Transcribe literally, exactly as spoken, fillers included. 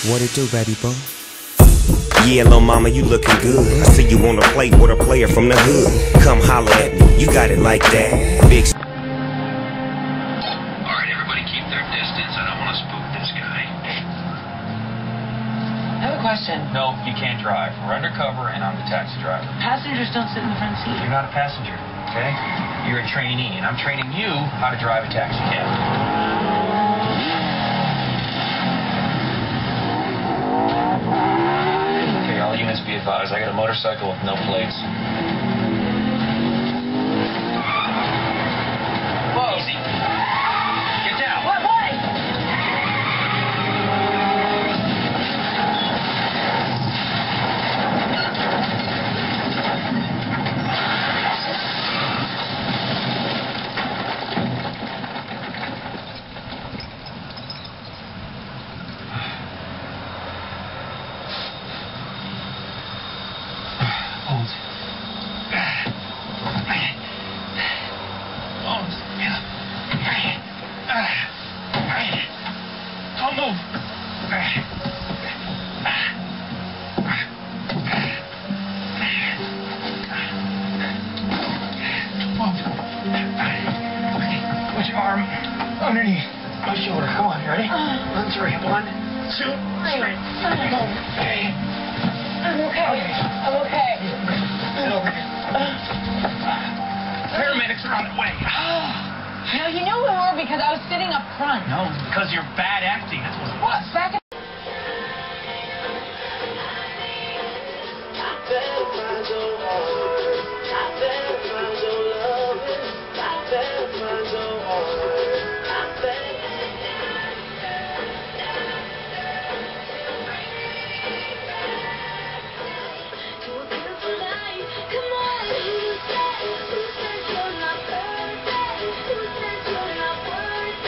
What it do, baby boy? Yeah, little mama, you looking good. I see you wanna play with a player from the hood. Come holler at me, you got it like that. Big. Alright, everybody keep their distance. I don't want to spook this guy. I have a question. No, you can't drive. We're undercover and I'm the taxi driver. Passengers don't sit in the front seat. You're not a passenger, okay? You're a trainee, and I'm training you how to drive a taxi cab. All units be advised, I got a motorcycle with no plates. Whoa! Easy. Get down. What, what? Hold. Don't move. Put your arm underneath my shoulder. Come on, you ready? One, three. One, two, three. Okay. I'm okay. I'm okay. Paramedics are on their way. No, you know we were because I was sitting up front. No, because you're bad acting. That's what it was.